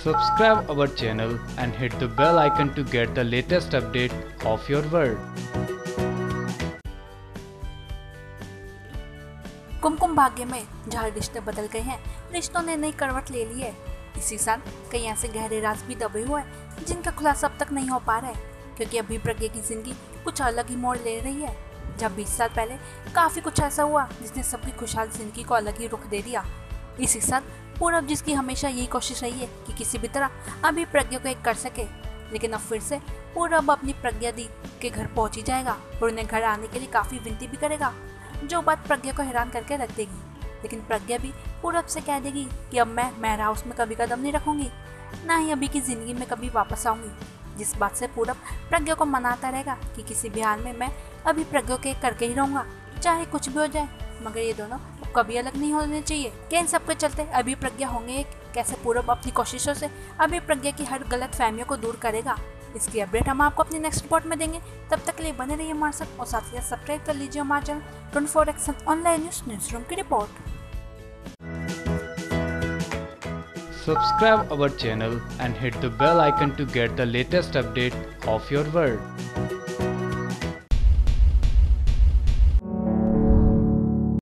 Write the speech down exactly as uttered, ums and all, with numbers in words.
Subscribe our channel and hit the bell icon to get the latest update of your world. Kumkum Bhagya में जहाँ रिश्ते बदल गए हैं, रिश्तों ने नई करवट ले ली है। इसी साल कई ऐसे गहरे राज भी दबे हुए हैं जिनका खुलासा अब तक नहीं हो पा रहा है, क्योंकि अभी प्रज्ञा की जिंदगी कुछ अलग ही मोड़ ले रही है। जब बीस साल पहले काफी कुछ ऐसा हुआ जिसने सबकी खुशहाल जिंदगी को अलग ही रुख दे दिया। इसी साल पूरब, जिसकी हमेशा यही कोशिश रही है कि किसी भी तरह अभी प्रज्ञा को एक कर सके, लेकिन अब फिर से पूरब अपनी प्रज्ञा दी के घर पहुंच ही जाएगा और उन्हें घर आने के लिए काफी विनती भी करेगा, जो बात प्रज्ञा को हैरान करके रख देगी। लेकिन प्रज्ञा भी पूरब से कह देगी कि अब मैं मेहरा हाउस में कभी कदम नहीं रखूंगी, ना ही अभी की जिंदगी में कभी वापस आऊंगी। जिस बात से पूरब प्रज्ञा को मनाता रहेगा कि किसी भी हाल में मैं अभी प्रज्ञा के करके ही रहूंगा, चाहे कुछ भी हो जाए, मगर ये दोनों कभी अलग नहीं होने चाहिए। क्या इन सब के चलते अभी प्रज्ञा होंगे एक? कैसे पूरब अपनी कोशिशों से अभी प्रज्ञा की हर गलत फहमियों को दूर करेगा? इसकी अपडेट हम आपको अपनी नेक्स्ट रिपोर्ट में देंगे। तब तक के लिए बने रहिए हमारे साथ और साथ ही सब्सक्राइब कर लीजिए हमारे channel twenty four action online news news room की report. Subscribe our channel and hit the bell icon to get the latest update of your world.